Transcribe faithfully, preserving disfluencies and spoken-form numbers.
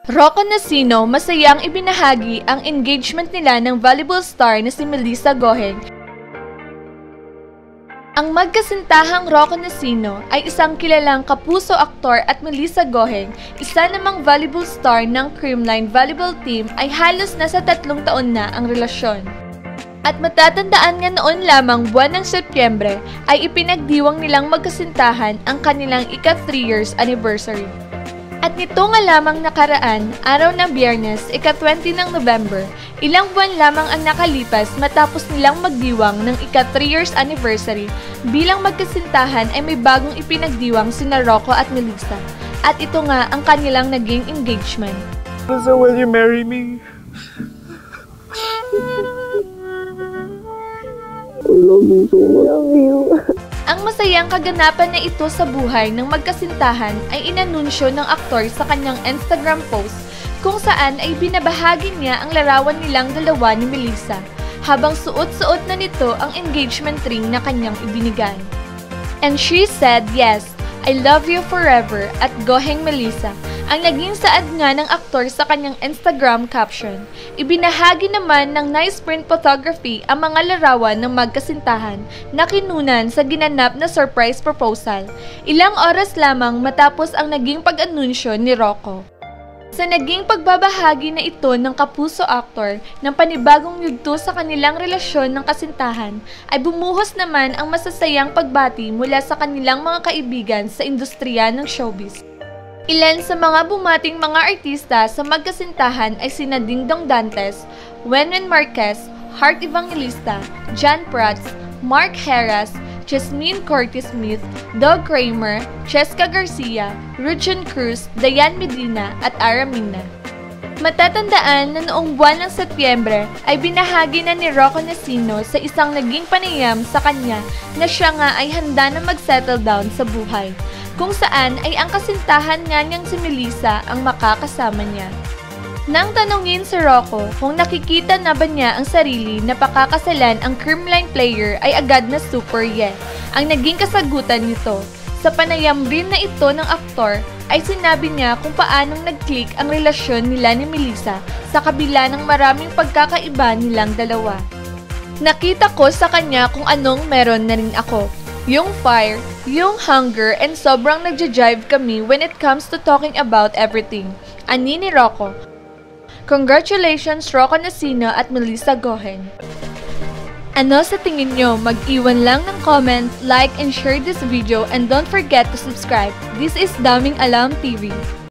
Rocco Nacino, masayang ibinahagi ang engagement nila ng volleyball star na si Melissa Goheng. Ang magkasintahang Rocco Nacino ay isang kilalang kapuso aktor at Melissa Goheng, isa namang volleyball star ng Creamline Volleyball Team, ay halos nasa tatlong taon na ang relasyon. At matatandaan nga noon lamang buwan ng Setyembre ay ipinagdiwang nilang magkasintahan ang kanilang ika-three years anniversary. At nito nga lamang nakaraan, araw ng Biyernes, ika-twenty ng November, ilang buwan lamang ang nakalipas matapos nilang magdiwang ng ika-three years anniversary, bilang magkasintahan ay may bagong ipinagdiwang sina Rocco at Melissa. At ito nga ang kanilang naging engagement. So will you marry me? I love you so much. I love you. Ang masayang kaganapan na ito sa buhay ng magkasintahan ay inanunsyo ng aktor sa kanyang Instagram post, kung saan ay binabahagi niya ang larawan nilang dalawa ni Melissa, habang suot-suot na nito ang engagement ring na kanyang ibinigay. And she said, "Yes, I love you forever" at Goheng Melissa, ang naging saad nga ng aktor sa kanyang Instagram caption. Ibinahagi naman ng nice print photography ang mga larawan ng magkasintahan na kinunan sa ginanap na surprise proposal, ilang oras lamang matapos ang naging pag-anunsyo ni Rocco. Sa naging pagbabahagi na ito ng kapuso aktor ng panibagong yugto sa kanilang relasyon ng kasintahan, ay bumuhos naman ang masasayang pagbati mula sa kanilang mga kaibigan sa industriya ng showbiz. Ilan sa mga bumating mga artista sa magkasintahan ay sina Dingdong Dantes, Wenwen Marquez, Heart Evangelista, John Prats, Mark Heras, Jasmine Curtis Smith, Doug Kramer, Cheska Garcia, Rujan Cruz, Dayan Medina at Ara Mina. Matatandaan na noong buwan ng Setyembre ay binahagi na ni Rocco Nacino sa isang naging panayam sa kanya na siya nga ay handa na mag-settle down sa buhay, kung saan ay ang kasintahan nga niyang si Melissa ang makakasama niya. Nang tanungin si Rocco kung nakikita na ba niya ang sarili na pakakasalan ang Creamline player, ay agad na super yeah ang naging kasagutan nito. Sa panayam rin na ito ng aktor ay sinabi niya kung paanong nag-click ang relasyon nila ni Melissa sa kabila ng maraming pagkakaiba nilang dalawa. "Nakita ko sa kanya kung anong meron na rin ako. Yung fire, yung hunger, and sobrang nagja-jive kami when it comes to talking about everything," ani ni Rocco. Congratulations Rocco Nacino at Melissa Goheng. Ano sa tingin nyo? Mag-iwan lang ng comment, like, and share this video, and don't forget to subscribe. This is Daming Alam T V.